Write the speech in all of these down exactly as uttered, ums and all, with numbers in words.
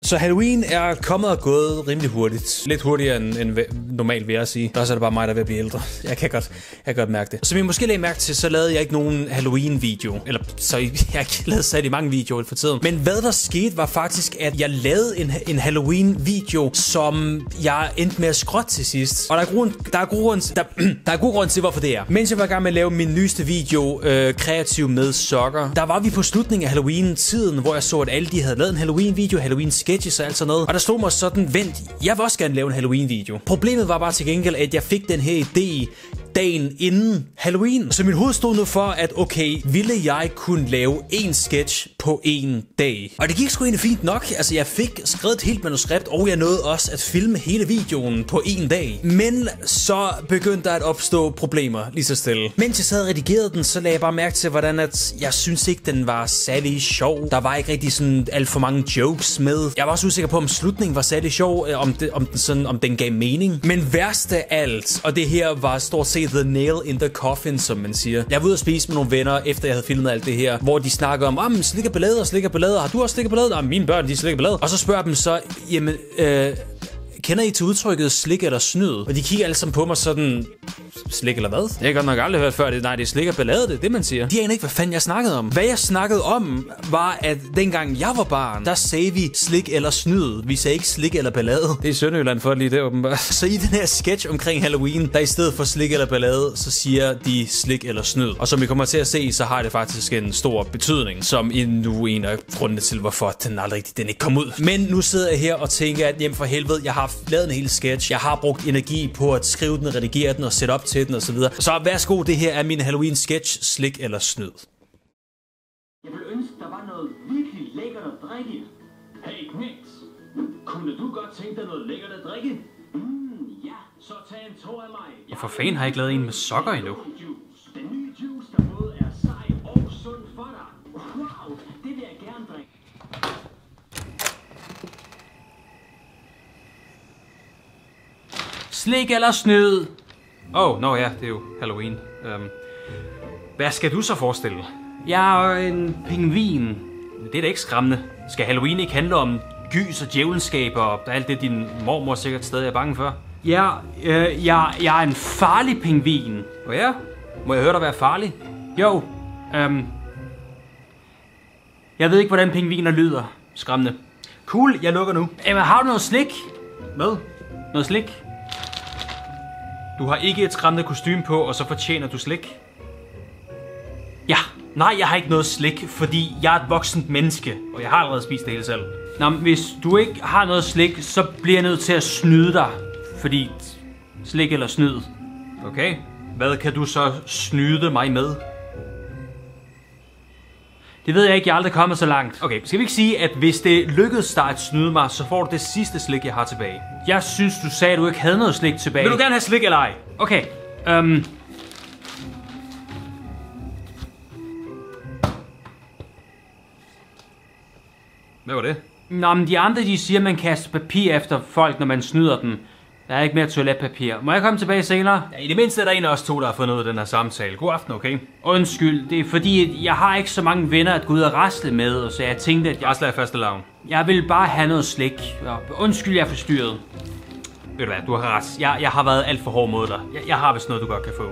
Så Halloween er kommet og gået rimelig hurtigt. Lidt hurtigere end, end normalt, vil jeg sige. Og så er det bare mig, der er ved at blive ældre. Jeg kan godt, jeg kan godt mærke det. Som I måske lagde mærke til, så lavede jeg ikke nogen Halloween-video. Eller så jeg har ikke lavet sat i mange videoer for tiden. Men hvad der skete, var faktisk, at jeg lavede en, en Halloween-video, som jeg endte med at skrotte til sidst. Og der er, grund, der, er grund, der, der er god grund til, hvorfor det er. Mens jeg var i gang med at lave min nyeste video, øh, Kreativ med sokker, der var vi på slutningen af Halloween-tiden, hvor jeg så, at alle de havde lavet en Halloween-video, Halloween-sketches og alt sådan noget. Og der stod mig sådan, vent, jeg vil også gerne lave en Halloween-video. Problemet var bare til gengæld, at jeg fik den her idé dagen inden Halloween. Så min hoved stod nu for, at okay, ville jeg kunne lave en sketch på en dag? Og det gik sgu egentlig fint nok. Altså, jeg fik skrevet et helt manuskript, og jeg nåede også at filme hele videoen på en dag. Men så begyndte der at opstå problemer, lige så stille. Mens jeg sad og redigerede den, så lagde jeg bare mærke til, hvordan at jeg synes ikke, den var særlig sjov. Der var ikke rigtig sådan alt for mange jokes med. Jeg var også usikker på, om slutningen var særlig sjov, om, det, om, den, sådan, om den gav mening. Men værst af alt, og det her var stort set the nail in the coffin, som man siger. Jeg var ude at spise med nogle venner, efter jeg havde filmet alt det her, hvor de snakker om, om slikker ballade og slikker ballade. Har du også slikket ballade? Mine børn, de slikker ballade. Og så spørger dem så, jamen, øh, kender I til udtrykket slik eller snyd? Og de kigger alle sammen på mig sådan, slik eller hvad? Jeg har godt nok aldrig hørt før det. Nej, det er slik og ballade, det er det, man siger. De aner ikke, hvad fanden jeg snakkede om. Hvad jeg snakkede om, var, at dengang jeg var barn, der sagde vi slik eller snyd. Vi sagde ikke slik eller ballade. Det er Sønderjylland for lige det, åbenbart. Så i den her sketch omkring Halloween, der i stedet for slik eller ballade, så siger de slik eller snyd. Og som I kommer til at se, så har det faktisk en stor betydning, som endnu en af grundene til, hvorfor den aldrig den ikke kom ud. Men nu sidder jeg her og tænker, at hjem for helvede, jeg har lavet en hel sketch. Jeg har brugt energi på at skrive den, redigere den og sætte op til den og så videre. Så værsgo, det her er min Halloween sketch, slik eller snyd. Jeg vil ønske, der var noget virkelig lækkert at drikke. Hey Knix, kunne du godt tænke dig noget lækkert at drikke? Mm, ja, så tag en tår af mig. Hvorfor fanden har jeg ikke lavet en med sokker endnu? Den nye juice, der både er sej og sund for dig. Wow, det vil jeg gerne drikke. Slik eller snyd? Åh, oh, nå ja, det er jo Halloween. Um, hvad skal du så forestille? Jeg er en pingvin. Det er da ikke skræmmende. Skal Halloween ikke handle om gys og djævelskab og alt det, din mormor sikkert stadig er bange for? Ja, øh, jeg, jeg er en farlig pingvin. Og ja, må jeg høre dig være farlig? Jo, um, jeg ved ikke, hvordan pingviner lyder. Skræmmende. Cool, jeg lukker nu. Jamen, har du noget slik? Hvad? Noget slik? Du har ikke et skræmmende kostume på, og så fortjener du slik. Ja, nej, jeg har ikke noget slik, fordi jeg er et voksent menneske, og jeg har allerede spist det hele selv. Nå, men hvis du ikke har noget slik, så bliver jeg nødt til at snyde dig, fordi slik eller snyd. Okay, hvad kan du så snyde mig med? Det ved jeg ikke, jeg er aldrig kommet så langt. Okay, skal vi ikke sige, at hvis det lykkedes dig at snyde mig, så får du det sidste slik, jeg har tilbage. Jeg synes, du sagde, at du ikke havde noget slik tilbage. Vil du gerne have slik eller ej? Okay, øhm... Hvad var det? Nå, men de andre, de siger, at man kaster papir efter folk, når man snyder dem. Der er ikke mere toiletpapir. Må jeg komme tilbage senere? Ja, i det mindste er der en af os to, der har fundet ud af den her samtale. God aften, okay? Undskyld, det er fordi, jeg har ikke så mange venner at gå ud og rasle med, så jeg tænkte, at jeg... Rasle er faste lavn. Jeg vil bare have noget slik. Undskyld, jeg er forstyrret. Ved du hvad, du har ret. Jeg, jeg har været alt for hård mod dig. Jeg, jeg har vist noget, du godt kan få.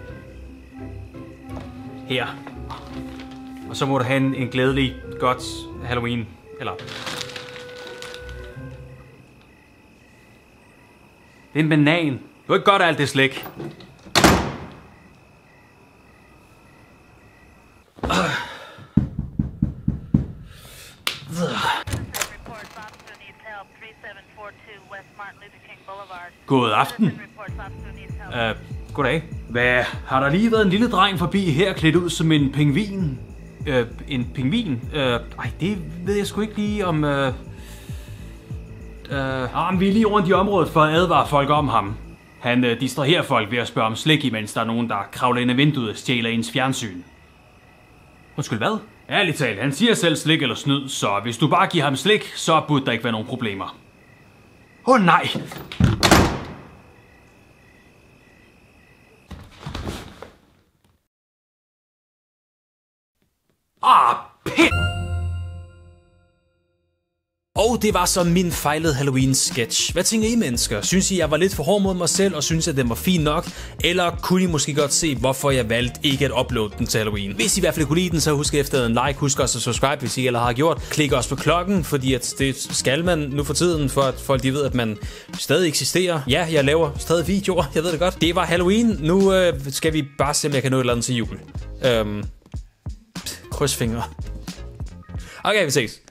Her. Og så må du have en, en glædelig, godt Halloween. Eller... Det er en banan. Du er ikke godt af alt det slik. God aften. Uh, goddag. Hvad? Har der lige været en lille dreng forbi her, klædt ud som en pingvin? Uh, en pingvin? Uh, ej, det ved jeg sgu ikke lige om... Uh... Uh, vi er lige rundt i området for at advare folk om ham. Han uh, distraherer folk ved at spørge om slik, imens der er nogen, der kravler ind ad vinduet og stjæler ens fjernsyn. Undskyld, hvad? Ærligt talt, han siger selv slik eller snyd, så hvis du bare giver ham slik, så burde der ikke være nogen problemer. Åh oh, nej! Ah, pit! Og det var så min fejlede Halloween-sketch. Hvad tænker I, mennesker? Synes I, jeg var lidt for hård mod mig selv, og synes, at den var fin nok? Eller kunne I måske godt se, hvorfor jeg valgte ikke at uploade den til Halloween? Hvis I i hvert fald kunne lide den, så husk efter en like. Husk også at subscribe, hvis I allerede har gjort. Klik også på klokken, fordi at det skal man nu for tiden, for at folk de ved, at man stadig eksisterer. Ja, jeg laver stadig videoer, jeg ved det godt. Det var Halloween. Nu øh, skal vi bare se, om jeg kan nå et eller andet til jul. Øhm, krydsfingre. Okay, vi ses.